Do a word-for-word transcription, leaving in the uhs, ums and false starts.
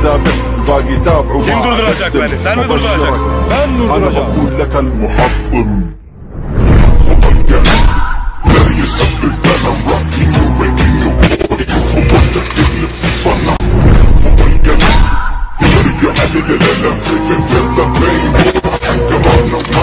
قدامك الباقي تابعوا. Kim durduracak beni? Sen mi durduracaksın? Ben durduracağım. أنا بقول لك المحطم. لا يسبب فانا راكين وراكين وفضلت تقلب في صنع فوق الجنة يرجع للالم في في في الدبين حكم